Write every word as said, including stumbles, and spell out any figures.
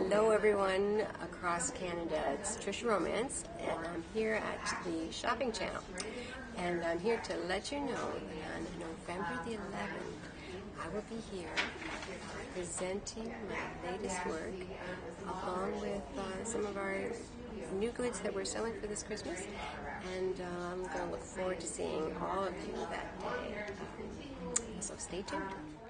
Hello everyone across Canada, it's Trisha Romance and I'm here at the Shopping Channel, and I'm here to let you know that on November the eleventh I will be here uh, presenting my latest work along with uh, some of our new goods that we're selling for this Christmas, and uh, I'm going to look forward to seeing all of you that day, so stay tuned.